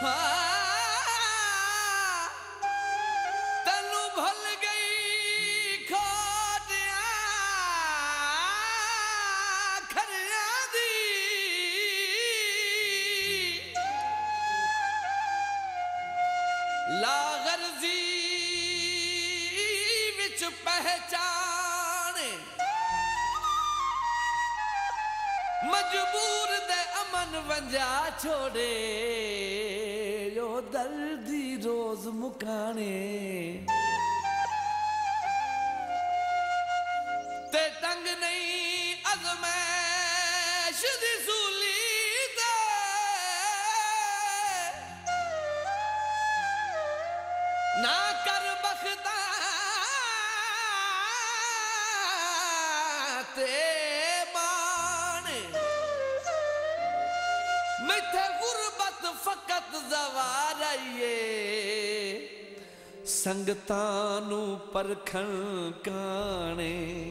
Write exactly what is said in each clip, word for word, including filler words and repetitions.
तनु भुल गई खोटिया खरिया दी लागरजी विच पहचान मजबूर दे अमन वंजा छोड़े यो दर्दी रोज मुकाने ते टंग नहीं अजमैश दी सूली दे ना कर बख्ता ते फकत जवार आइए संगतानू परखण काने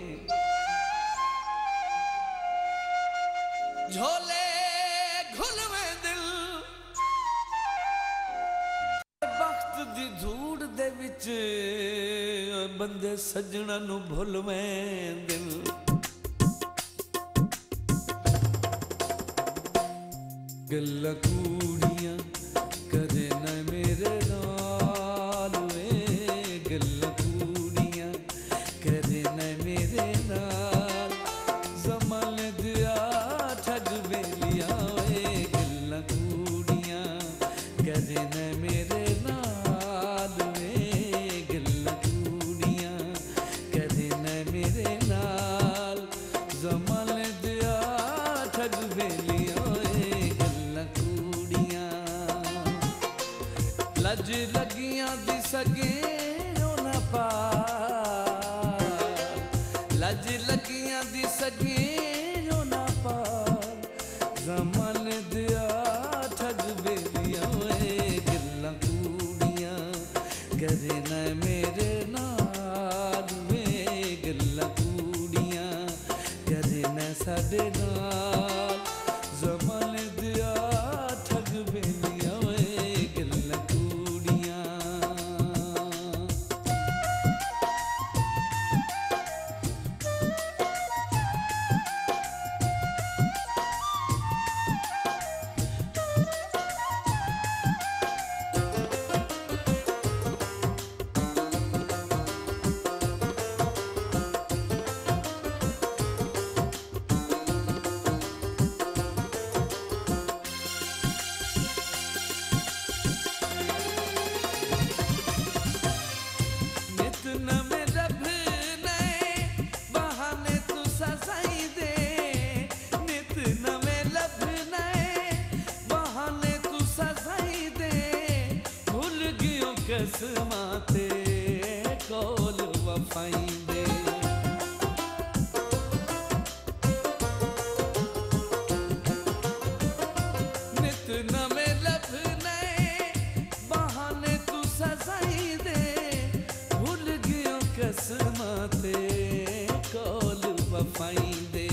झोले घुलवे दिल वक्त दी धूड़ दे विच बंदे सजना नू भुलवे दिल गल्ला कूड़ियां करे न मेरे नाल वे गल्ला कूड़ियां करे न मेरे नाल ज़माल दिया ठग वेलिया वे गल्ला कूड़ियां करे न मेरे नाल वे गल्ला कूड़ियां करे न मेरे नाल ज़माल दिया ठग वेलिया लज लगियां दी सगे ना पार लज लगियां दी सगे ना पार ज़माल दिया ठग बेलियां गल्लां कूड़ियां करे न मेरे नाल वे गल्लां कूड़ियां करे न साडे नाल ज़माल दिया ठग बेलियां गल्लां कसमाते कोल वफाइंदे नित नवे लभने बहाने तू सजाई दे भूल गयो कसमाते कोल वफाइंदे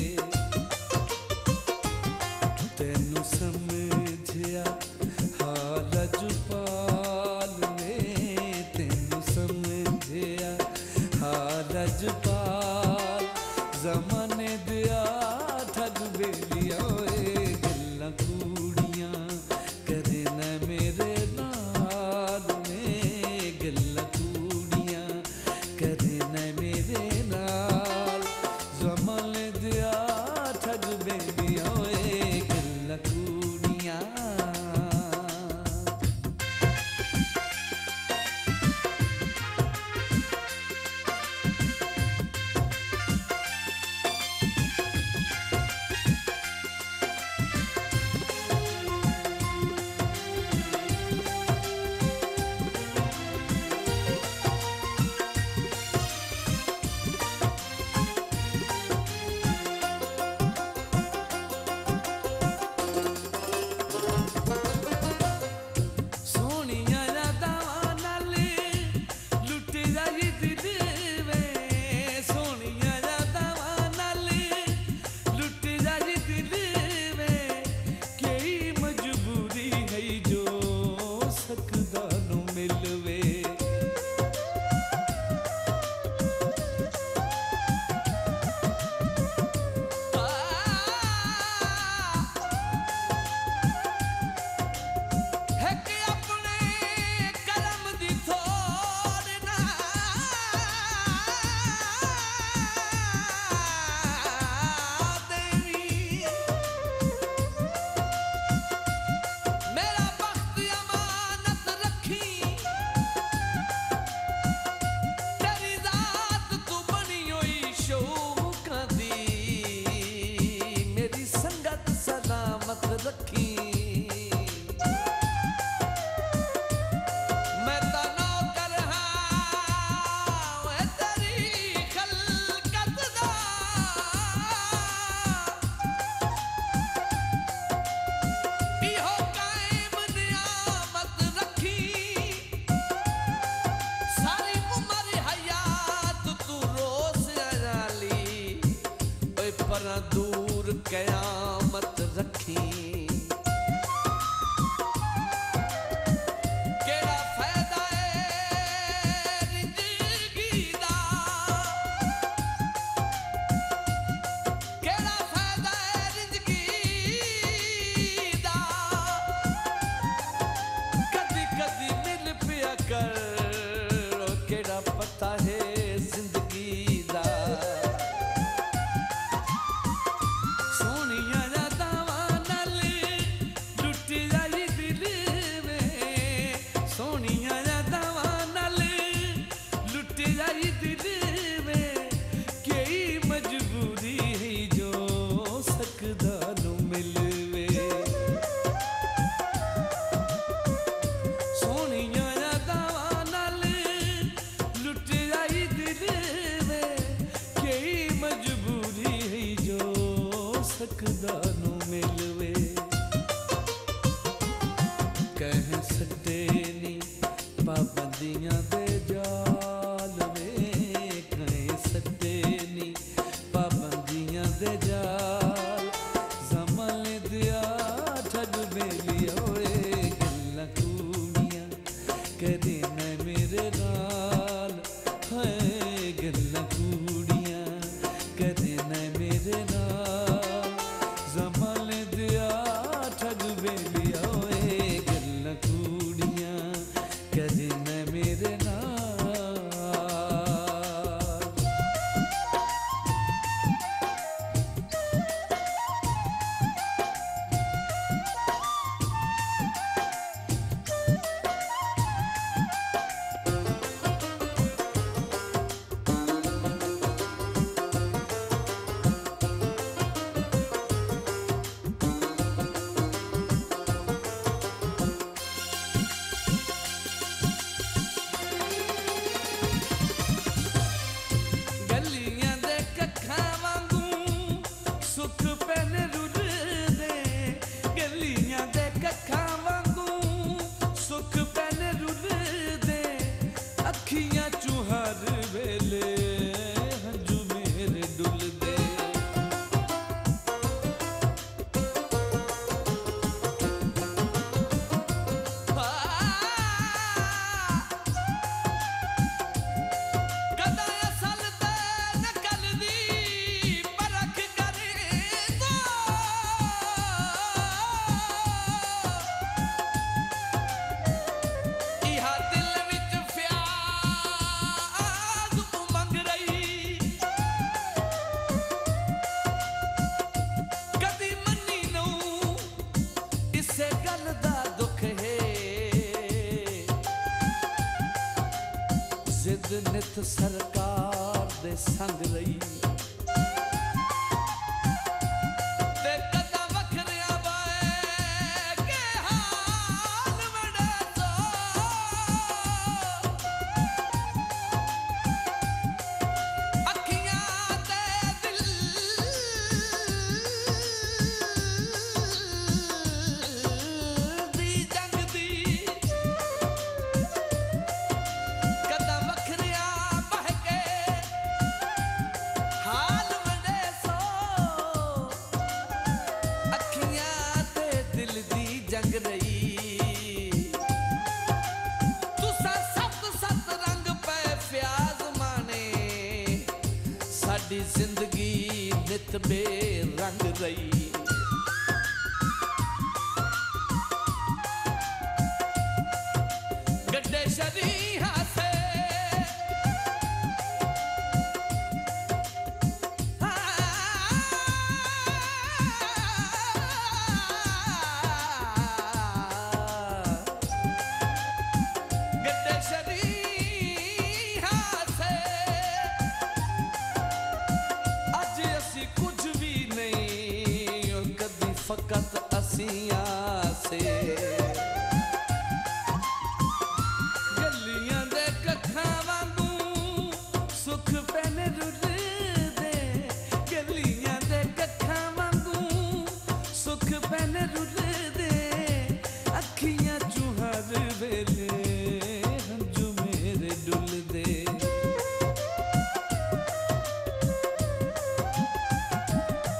तेनू समझिया हाल जुपा रजपाल ज़माने दिया ठग बेलिया गल्लां कूड़ियां करे न मेरे नाल में गल्लां कूड़ियां करे न मेरे नाल ज़माने दिया ठग बेलिया गल्लां कूड़ियां पर दूर कयामत रखी केड़ा फायदा है जिंदगी दा केड़ा फायदा है जिंदगी दा कदी कदी मिल पिया कर केड़ा पता है जिंदगी दा सोनिया यादां नाल लुट जाई दिल में सोनिया यादां नाल लुट जाई दिल में केई मजबूरी है जो सकदा नु मिलवे सोनिया यादां नाल लुट जाई दिल में केई मजबूरी है जो सकदा नु मिलवे कह सकते नी पाबंदियां दे जाल में कह सकते नी पाबंदियां दे जाल जमल दिया ठग बेलिया ओए गल्लां कूड़ियां कदे न मेरे नाल हाय गल्लां कूड़ियां कदे न मेरे नाल जमल दिया ठग बेलिया ओए गल्लां कूड़ियां कदे न मेरे नाल गलियां दे कक्खां वांगू सुख पैन रुलदे गलियां दे कक्खां वांगू सुख पैन रुलदे अखियां चों हर वेले हंजू मेरे डुलदे कदा असल ते नकल दी परख करे तो इहा दिल विच फ्याज उमंग रही कदी मन्नी नूं इसे गल दा दुख है जिद नित सरकार दे संग रही ते कदा वखरिया बाए के हाल वड़े तो अखियां ते दिल दी जंग दी कदा वखरिया बह के हाल वंडे सो अखियां ते दिल दी जंग रही तुसा सत सत रंग पे फ्याज माने साडी जिंदगी नित बेरंग रही गड्डे शरीहा से गड्डे शरीहा से अज असी कुछ भी नहीं कदी फकत असियां से गलियां दे कक्खां वांगू सुख पैन रुलदे गलियां दे कक्खां वांगू सुख पैन रुलदे अखियां चों हर वेले हंजू मेरे डुलदे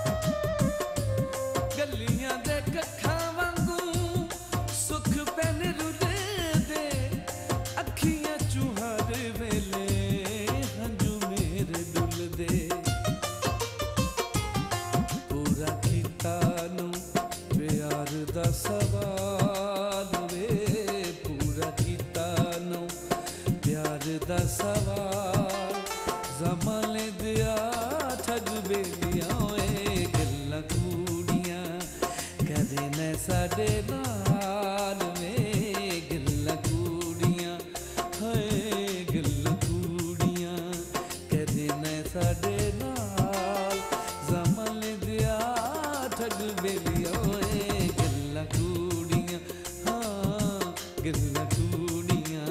सवाल वे पूरा कीता नो प्यार दा सवाल ज़माने दिया ठग बेलियां ए गल्लां कूड़ियां कदे न साडे नाल वे गल्लां कूड़ियां हाय गल्लां कूड़ियां कदे न साडे नाल ज़माने दिया ठग बेलियां कूड़ियां हाँ गल्लां कूड़ियां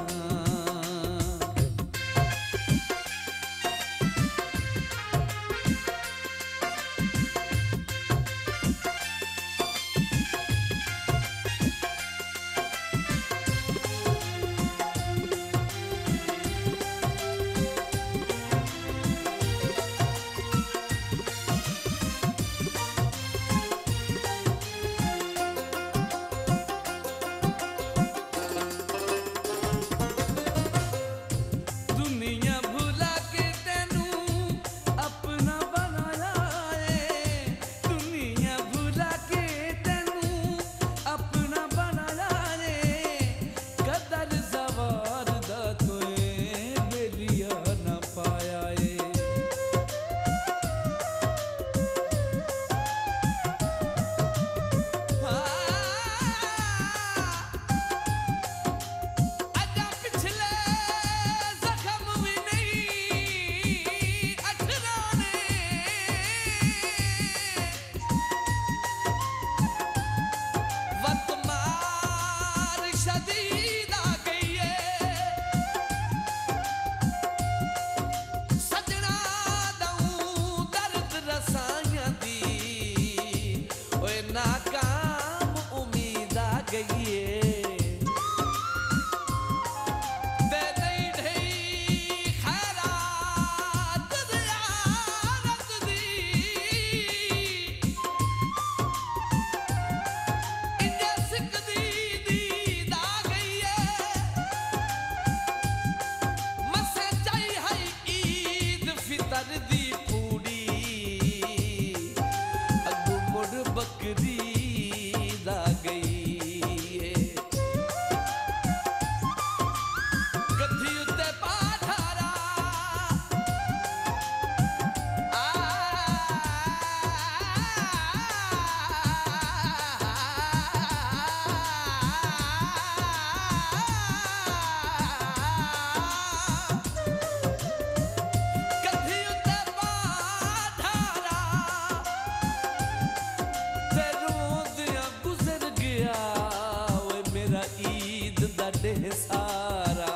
सारा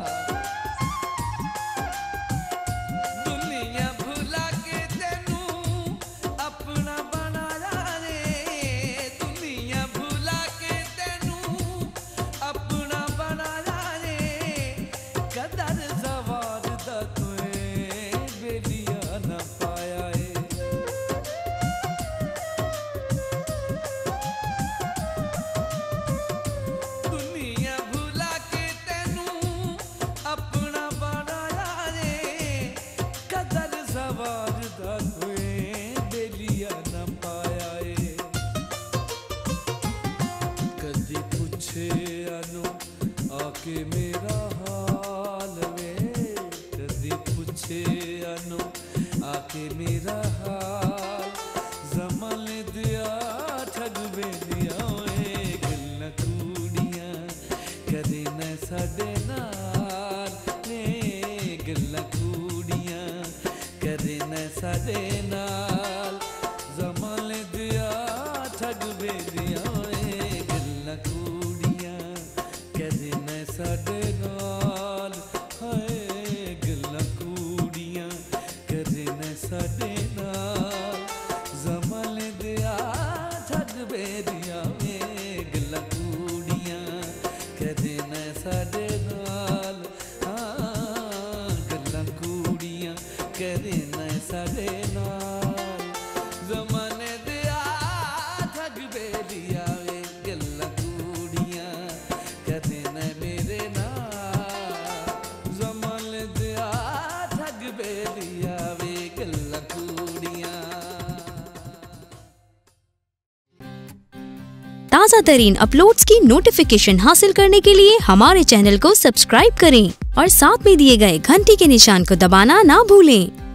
दुनिया भुला के तेनू अपना बनाया रे दुनिया भुला के तेनू अपना बनाया रे कदर ज़वार दा तुए बेलिया न पाया है कदी पूछे अनु आके मेरा हाल वे कदी पूछे अनु आके मेरा हाल ज़माने दिया ठग बेलियां ए गल्लां कूड़ियां कदे न साडे नाल ए गल्लां कूड़ियां कदे न साडे नाल ज़माने दिया ठग बेलियां ए गल्लां कूड़ियां कदे न साडे नाल हाय गल्लां कूड़ियां कदे न साडे नाल ज़माने दिया ठग बेलियां ए गल्लां कूड़ियां कदे न साडे नाल हाँ गल्लां कूड़ियां कदे न साडे नाल ज़माने दिया ठग बेलियां ताज़ा तरीन अपलोड्स की नोटिफिकेशन हासिल करने के लिए हमारे चैनल को सब्सक्राइब करें और साथ में दिए गए घंटी के निशान को दबाना ना भूलें।